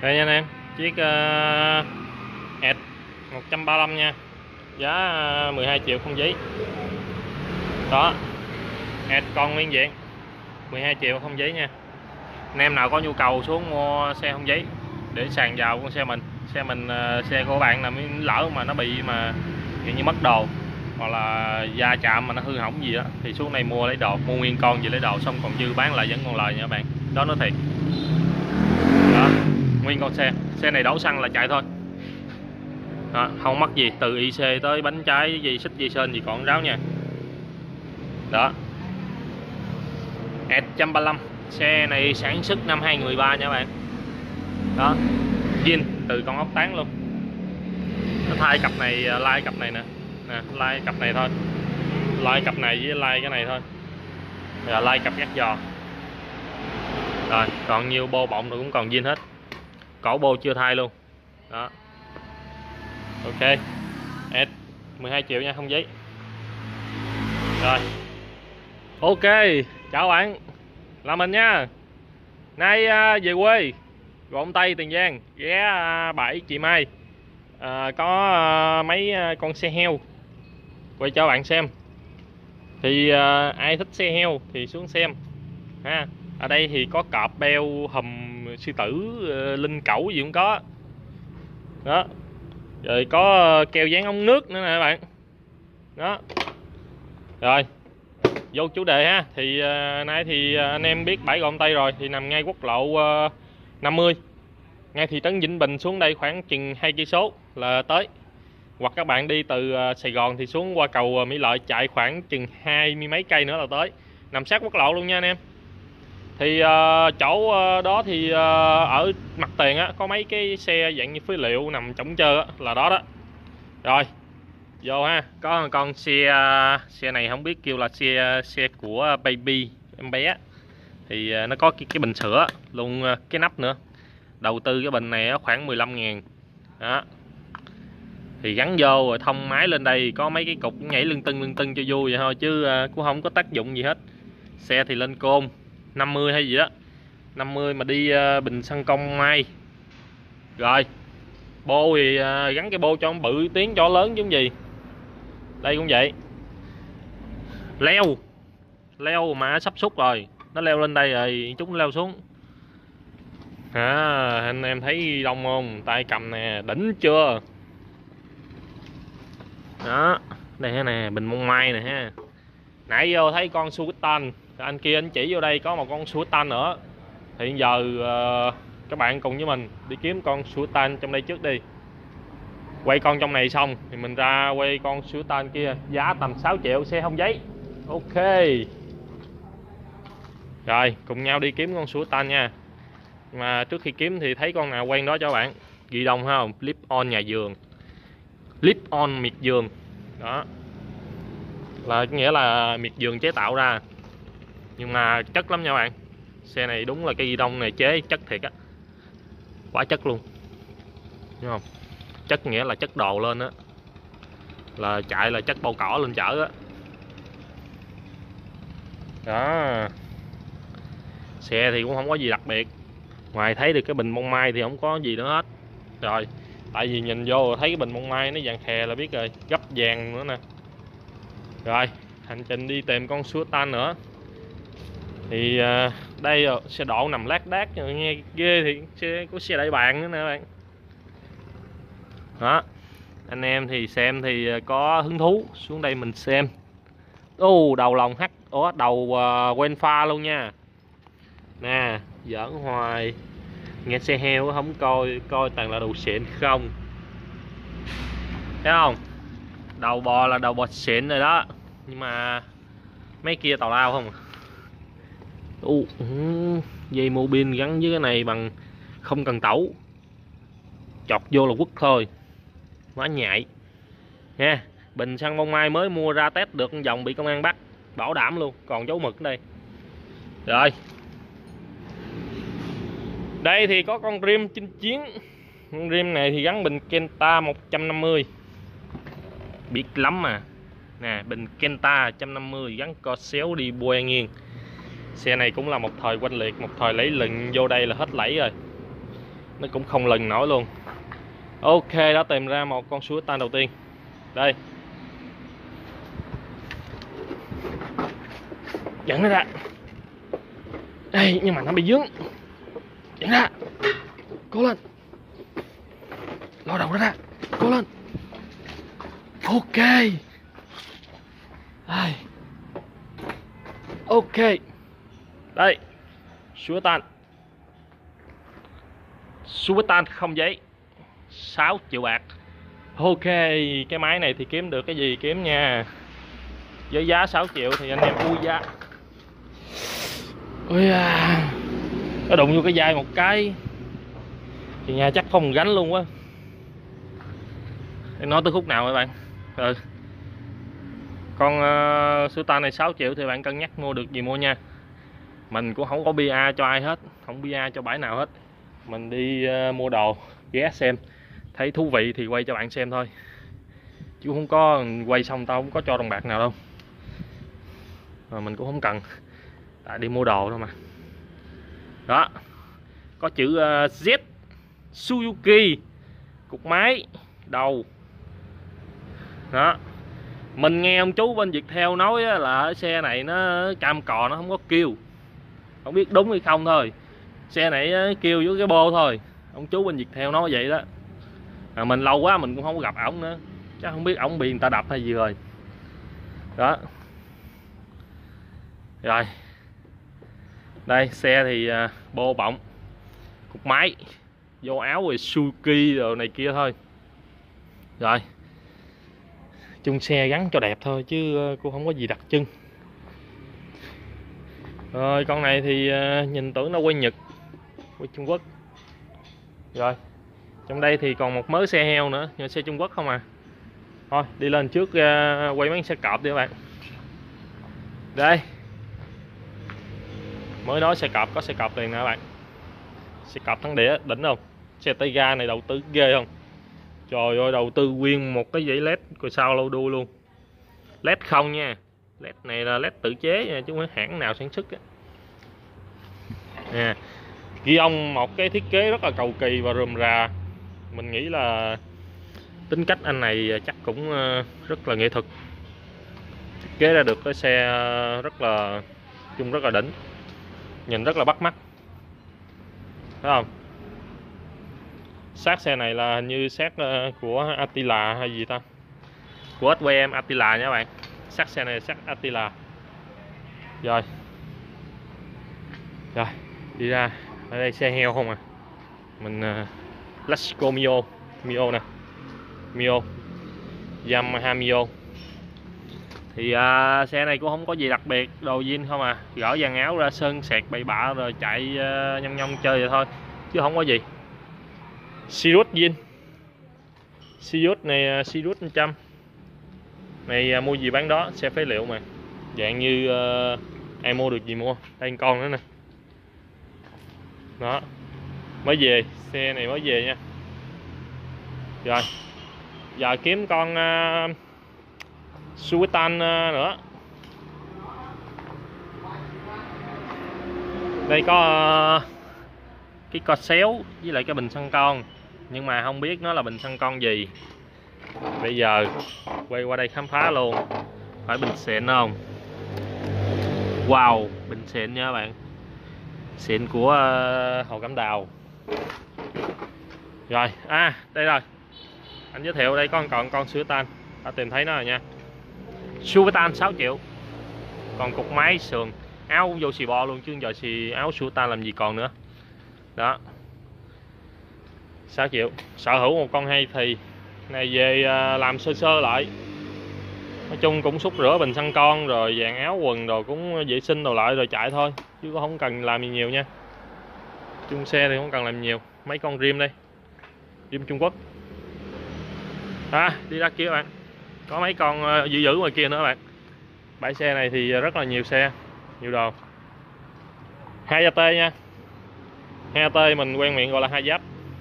Đây nha anh em, chiếc Edge 135 nha, giá 12 triệu không giấy. Đó, Edge con nguyên dạng 12 triệu không giấy nha. Anh em nào có nhu cầu xuống mua xe không giấy để sàn vào con xe mình. Xe của bạn là lỡ mà nó bị mà như mất đồ hoặc là va chạm mà nó hư hỏng gì đó thì xuống đây mua lấy đồ, mua nguyên con gì lấy đồ, xong còn dư bán lại vẫn còn lời nha các bạn. Đó nói thiệt. Đó, nguyên con xe này đổ xăng là chạy thôi. Đó, không mất gì, từ IC tới bánh trái gì xích dây sên gì còn ráo nha. Đó, Edge 135, xe này sản xuất năm 2013 nha các bạn. Đó, zin từ con ốc tán luôn. Nó thay cặp này, lai cặp này nè, lai cặp này thôi, lai cặp này với lai cái này thôi, rồi lai cặp gác giò. Rồi còn nhiều bô bọng rồi cũng còn zin hết, cổ bô chưa thay luôn. Đó, ok, Edge 12 triệu nha, không giấy. Rồi, ok, chào bạn, là mình nha. Nay về quê Gò Tây, Tiền Giang, ghé bãi chị Mai, có mấy con xe heo quay cho bạn xem. Thì ai thích xe heo thì xuống xem ha. Ở đây thì có cọp, beo, hùm, sư tử, linh cẩu gì cũng có. Đó, rồi có keo dán ống nước nữa nè các bạn. Đó, rồi vô chủ đề ha. Thì nay thì anh em biết bãi Gò Tây rồi, thì nằm ngay quốc lộ 50, ngay thị trấn Vĩnh Bình, xuống đây khoảng chừng 2 cây số là tới. Hoặc các bạn đi từ Sài Gòn thì xuống qua cầu Mỹ Lợi chạy khoảng chừng 20 mấy cây nữa là tới, nằm sát quốc lộ luôn nha anh em. Thì chỗ đó thì ở mặt tiền á có mấy cái xe dạng như phế liệu nằm trống trơ á, là đó đó. Rồi vô ha, có con xe này không biết kêu là xe của baby, em bé. Thì nó có cái bình sữa luôn, cái nắp nữa. Đầu tư cái bình này khoảng 15.000. Đó, thì gắn vô rồi thông máy lên đây, có mấy cái cục nhảy lưng tưng cho vui vậy thôi, chứ cũng không có tác dụng gì hết. Xe thì lên côn 50 hay gì đó, 50 mà đi bình xăng công Mai. Rồi bô thì gắn cái bô cho bự, tiếng cho lớn giống gì. Đây cũng vậy, leo mà sắp xúc rồi, nó leo lên đây rồi chúng leo xuống. Anh em thấy đông không, tay cầm nè, đỉnh chưa. Đó, đây nè, bình mông mai nè ha. Nãy vô thấy con Sultan, anh kia anh chỉ vô đây có một con Sultan nữa. Thì giờ các bạn cùng với mình đi kiếm con Sultan trong đây trước đi. Quay con trong này xong thì mình ra quay con Sultan kia, giá tầm 6 triệu, xe không giấy. Ok, rồi cùng nhau đi kiếm con Sultan nha. Mà trước khi kiếm thì thấy con nào quen đó cho bạn. Ghi đông không, clip on nhà vườn, clip on miệt vườn. Đó là nghĩa là miệt vườn chế tạo ra, nhưng mà chất lắm nha bạn. Xe này đúng là cái ghi đông này chế chất thiệt á, quá chất luôn, đúng không? Chất nghĩa là chất đồ lên á, là chạy là chất bao cỏ lên chở á. Đó, xe thì cũng không có gì đặc biệt, ngoài thấy được cái bình mông mai thì không có gì nữa hết. Rồi, tại vì nhìn vô thấy cái bình mông mai nó vàng khè là biết rồi, gấp vàng nữa nè. Rồi, hành trình đi tìm con Sultan nữa. Thì đây rồi, xe độ nằm lác đác nghe ghê, thì có xe đại bàng nữa nè bạn. Đó, anh em thì xem thì có hứng thú xuống đây mình xem. Đầu lòng đầu quên pha luôn nha. Nè, giỡn hoài, nghe xe heo không coi toàn là đồ xịn không. Thấy không? Đầu bò là đầu bò xịn rồi đó, nhưng mà mấy kia tào lao không. Dây mô bin gắn với cái này bằng không cần tẩu, chọt vô là quất thôi, quá nhạy nha. Bình xăng bông mai mới mua ra test được vòng bị công an bắt, bảo đảm luôn, còn dấu mực ở đây. Rồi, đây thì có con rim chinh chiến. Con rim này thì gắn bình Kenta 150, biết lắm mà. Nè, bình Kenta 150 gắn co xéo đi bue nghiêng. Xe này cũng là một thời oanh liệt, một thời lấy lừng vô đây là hết lẫy rồi. nó cũng không lần nổi luôn. Ok, đã tìm ra một con Suitan đầu tiên. Đây, dẫn nó ra đây, nhưng mà nó bị dướng. Dẫn ra, cố lên, ló đầu nó ra, cố lên. Ok, đây. Ok, đây, Suitan không giấy, 6 triệu bạc. Ok, cái máy này thì kiếm được cái gì kiếm nha. Với giá 6 triệu thì anh em ui giá. Ôi à, nó đụng vô cái vai một cái thì nhà chắc không gánh luôn quá. Em nói tới khúc nào các bạn? Con Suitan này 6 triệu thì bạn cân nhắc mua được gì mua nha. Mình cũng không có bia cho ai hết, không bia cho bãi nào hết. Mình đi mua đồ ghé xem, thấy thú vị thì quay cho bạn xem thôi, chứ không có quay xong tao không có cho đồng bạc nào đâu. Mình cũng không cần, tại đi mua đồ thôi mà. Đó, có chữ Z Suzuki, cục máy đầu. Đó, mình nghe ông chú bên Viettel nói là xe này nó cam cò, nó không có kêu. Không biết đúng hay không thôi, xe này kêu với cái bô thôi. Ông chú bên Viettel nói vậy đó. Mình lâu quá mình cũng không có gặp ổng nữa, chắc không biết ổng bị người ta đập hay gì rồi. Đó, rồi đây xe thì bô bọng, cục máy, vô áo rồi Suzuki rồi này kia thôi. Rồi chung xe gắn cho đẹp thôi chứ cũng không có gì đặc trưng. Rồi con này thì nhìn tưởng nó quay Nhật, quay Trung Quốc. Rồi trong đây thì còn một mớ xe heo nữa, nhưng xe Trung Quốc không à. Thôi đi lên trước quay mấy xe cọp đi các bạn. Đây, mới nói xe cọp, có xe cọp liền nè các bạn. Xe cọp thắng đĩa đỉnh không? Xe tay ga này đầu tư ghê không? Trời ơi, đầu tư nguyên một cái dãy led coi sao lâu đuôi luôn. Led không nha, led này là led tự chế nha, chứ không phải hãng nào sản xuất á. Ghi ông một cái thiết kế rất là cầu kỳ và rườm rà. Mình nghĩ là tính cách anh này chắc cũng rất là nghệ thuật, thiết kế ra được cái xe rất là chung, rất là đỉnh, nhìn rất là bắt mắt, thấy không? Xác xe này là hình như xác của Attila hay gì ta, của SQM Attila nha các bạn. Xác xe này là xác Attila. Rồi đi ra ở đây xe heo không à. Mình let's go Mio nè, Mio, Yamaha Mio. Thì xe này cũng không có gì đặc biệt, đồ zin không à, gỡ dàn áo ra sơn sẹt bậy bạ rồi chạy nhông nhông chơi vậy thôi, chứ không có gì. Sirius zin, Sirius này Sirius 100 này mua gì bán đó, xe phế liệu mà, dạng như ai mua được gì mua. Đây con nữa nè, đó mới về, xe này mới về nha. Rồi giờ kiếm con Suitan nữa. Đây có cái co xéo với lại cái bình xăng con, nhưng mà không biết nó là bình xăng con gì. Bây giờ quay qua đây khám phá luôn. Phải bình xịn không? Wow, bình xịn nha các bạn, xịn của Hồ Cẩm Đào. Rồi đây rồi, anh giới thiệu đây còn con Suitan, đã tìm thấy nó rồi nha. Suitan 6 triệu, còn cục máy sườn áo vô xì bo luôn, chứ giờ xì áo Suitan làm gì còn nữa. Đó, 6 triệu. Sở hữu một con hay thì này về làm sơ sơ lại, nói chung cũng xúc rửa bình xăng con rồi dàn áo quần rồi cũng vệ sinh đồ lại rồi chạy thôi, chứ không cần làm gì nhiều nha. Chung xe thì không cần làm nhiều. Mấy con rim đây, rim Trung Quốc. Đi ra kia các bạn, có mấy con dữ dữ ngoài kia nữa các bạn. Bãi xe này thì rất là nhiều xe, nhiều đồ. 2AT nha, 2AT mình quen miệng gọi là 2 giáp.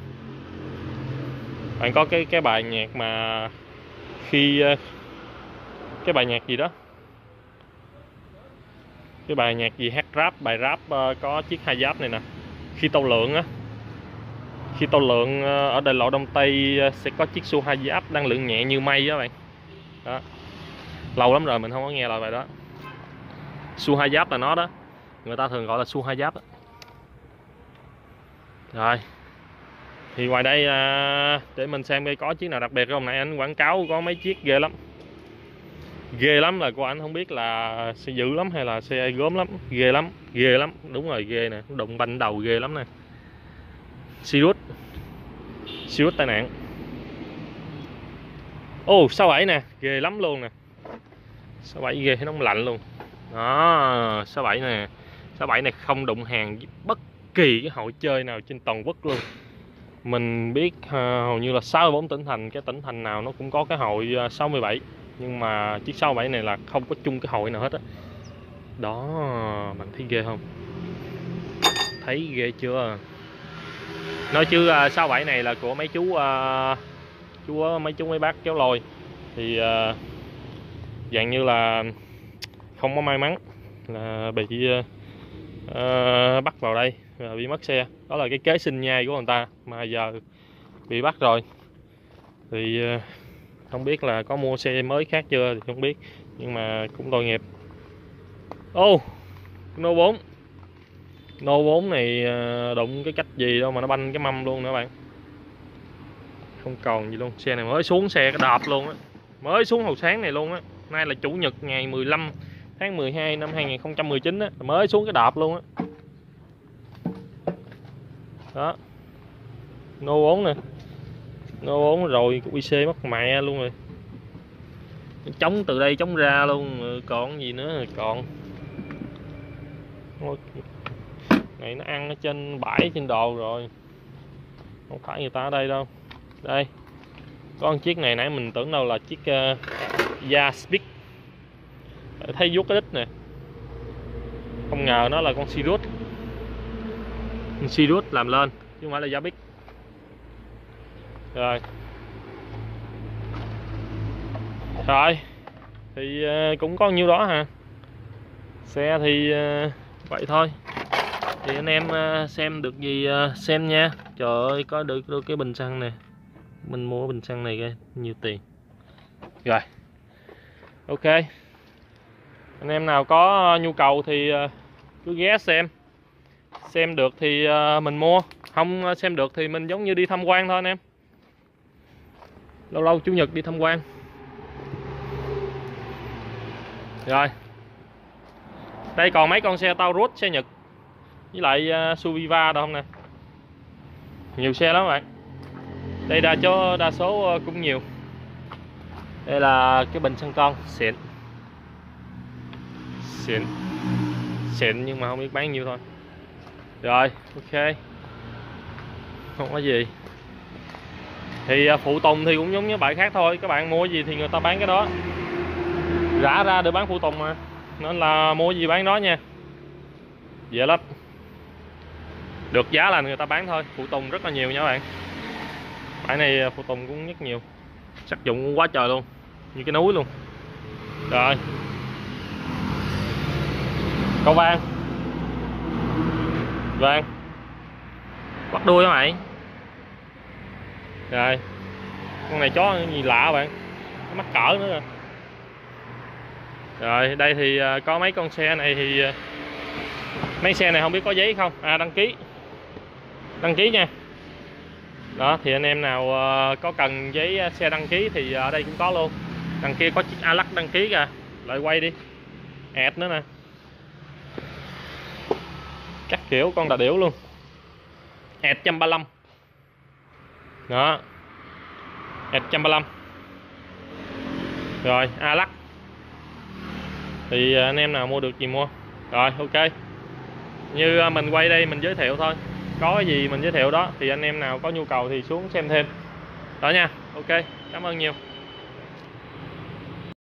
Bạn có cái bài nhạc mà khi cái bài nhạc gì đó, cái bài nhạc gì hát rap, bài rap có chiếc 2 giáp này nè, khi tâu lượng á, Khi tàu lượn ở đại lộ Đông Tây sẽ có chiếc Suzuki đang lượn nhẹ như mây đó bạn. Đó. Lâu lắm rồi mình không có nghe lời bài đó. Suzuki là nó đó. Người ta thường gọi là Suzuki đó. Rồi. Thì ngoài đây để mình xem coi có chiếc nào đặc biệt không. Nãy anh quảng cáo có mấy chiếc ghê lắm. Ghê lắm là của anh không biết là xe dữ lắm hay là xe gớm lắm. Ghê lắm, ghê lắm. Đúng rồi, ghê nè, đụng banh đầu ghê lắm nè. Sirius tai nạn. Ồ, 67 nè, ghê lắm luôn nè. 67 ghê thấy nóng lạnh luôn. Đó, 67 nè. 67 này không đụng hàng với bất kỳ cái hội chơi nào trên toàn quốc luôn. Mình biết hầu như là 64 tỉnh thành, cái tỉnh thành nào nó cũng có cái hội 67. Nhưng mà chiếc 67 này là không có chung cái hội nào hết á. Đó, bạn thấy ghê không? Thấy ghê chưa? Nói chứ 67 này là của mấy chú mấy chú mấy bác kéo lôi. Thì dạng như là không có may mắn là bị bắt vào đây và bị mất xe. Đó là cái kế sinh nhai của người ta mà giờ bị bắt rồi. Thì không biết là có mua xe mới khác chưa thì không biết, nhưng mà cũng tội nghiệp. Ô, No 4. No 4 này đụng cái cách gì đâu mà nó banh cái mâm luôn nữa bạn. Không còn gì luôn. Xe này mới xuống xe cái đạp luôn á. Mới xuống hồi sáng này luôn á. Nay là chủ nhật ngày 15 tháng 12 năm 2019 á, mới xuống cái đạp luôn á. Đó. No 4 nè. No 4 rồi, IC mất mẹ luôn rồi. Chống từ đây chống ra luôn, còn gì nữa còn. Này nó ăn ở trên bãi trên đồ rồi. Không phải người ta ở đây đâu. Đây. Có một chiếc này nãy mình tưởng đâu là chiếc Yaspic. Thấy vuốt cái đít nè. Không ngờ nó là con Sirius. Sirius làm lên chứ không phải là Yaspic. Rồi. Rồi. Thì cũng có nhiêu đó hả. Xe thì vậy thôi. Thì anh em xem được gì xem nha. Trời ơi, có được cái bình xăng nè. Mình mua bình xăng này kìa, nhiều tiền. Rồi. Ok. Anh em nào có nhu cầu thì cứ ghé xem. Xem được thì mình mua, không xem được thì mình giống như đi tham quan thôi anh em. Lâu lâu chủ nhật đi tham quan. Rồi. Đây còn mấy con xe Taurus, xe Nhật với lại Suviva đâu không nè. Nhiều xe lắm các bạn. Đây đa số cũng nhiều. Đây là cái bình xăng con xịn. Xịn nhưng mà không biết bán nhiêu thôi. Rồi, ok. Không có gì. Thì phụ tùng thì cũng giống như bãi khác thôi. Các bạn mua gì thì người ta bán cái đó. Rã ra để bán phụ tùng mà. Nên là mua gì bán đó nha. Dễ lắm. Được giá là người ta bán thôi. Phụ tùng rất là nhiều nha các bạn. Bãi này phụ tùng cũng rất nhiều. Sắc dụng cũng quá trời luôn. Như cái núi luôn. Rồi. Câu vàng. Vàng. Bắt đuôi các bạn. Rồi. Con này chó gì lạ bạn. Nó mắc cỡ nữa rồi. Rồi đây thì có mấy con xe này thì mấy xe này không biết có giấy không. Đăng ký nha. Đó thì anh em nào có cần giấy xe đăng ký thì ở đây cũng có luôn. Đằng kia có chiếc Alax đăng ký kìa. Lại quay đi. Ẹt nữa nè. Các kiểu con đà điểu luôn. Ẹt 135. Đó. Ẹt 135. Rồi Alax. Thì anh em nào mua được gì mua. Rồi ok. Như mình quay đây mình giới thiệu thôi. Có cái gì mình giới thiệu đó. Thì anh em nào có nhu cầu thì xuống xem thêm. Đó nha. Ok. Cảm ơn nhiều.